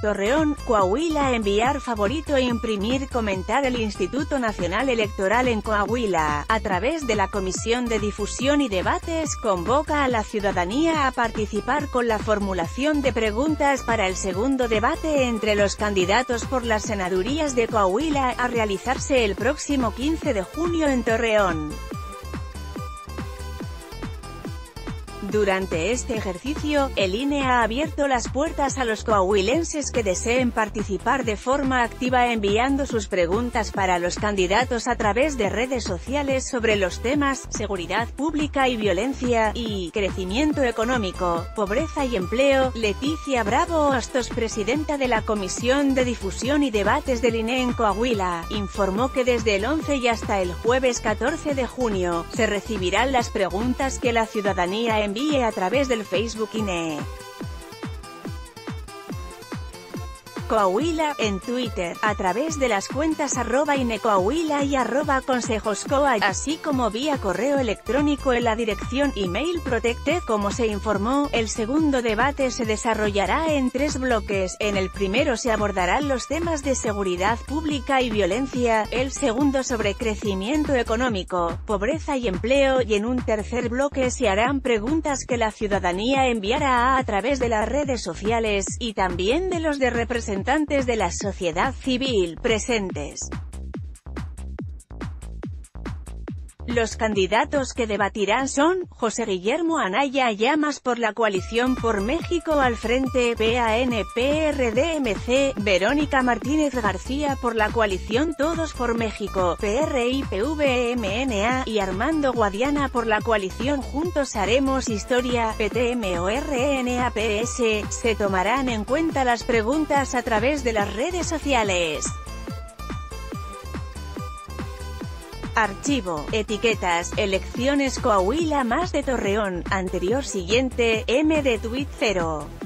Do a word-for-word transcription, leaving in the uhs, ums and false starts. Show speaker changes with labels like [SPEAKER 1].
[SPEAKER 1] Torreón, Coahuila. Enviar favorito e imprimir. Comentar. El Instituto Nacional Electoral en Coahuila, a través de la Comisión de Difusión y Debates, convoca a la ciudadanía a participar con la formulación de preguntas para el segundo debate entre los candidatos por las senadurías de Coahuila, a realizarse el próximo quince de junio en Torreón. Durante este ejercicio, el I N E ha abierto las puertas a los coahuilenses que deseen participar de forma activa enviando sus preguntas para los candidatos a través de redes sociales sobre los temas seguridad pública y violencia, y crecimiento económico, pobreza y empleo. Leticia Bravo Hostos, presidenta de la Comisión de Difusión y Debates del I N E en Coahuila, informó que desde el once y hasta el jueves catorce de junio, se recibirán las preguntas que la ciudadanía envíe a través del Facebook I N E. Coahuila, en Twitter, a través de las cuentas arroba I N E Coahuila y arroba consejoscoa, así como vía correo electrónico en la dirección email protected. Como se informó, el segundo debate se desarrollará en tres bloques. En el primero se abordarán los temas de seguridad pública y violencia, el segundo sobre crecimiento económico, pobreza y empleo, y en un tercer bloque se harán preguntas que la ciudadanía enviará a través de las redes sociales, y también de los de representantes de la sociedad civil presentes. Los candidatos que debatirán son: José Guillermo Anaya Llamas por la Coalición por México al Frente, P A N P R D M C, Verónica Martínez García por la Coalición Todos por México, P R I P V M N A, y Armando Guadiana por la Coalición Juntos Haremos Historia, P T M O R N A P S. Se tomarán en cuenta las preguntas a través de las redes sociales. Archivo, etiquetas, elecciones Coahuila más de Torreón, anterior siguiente, M de Tweet cero.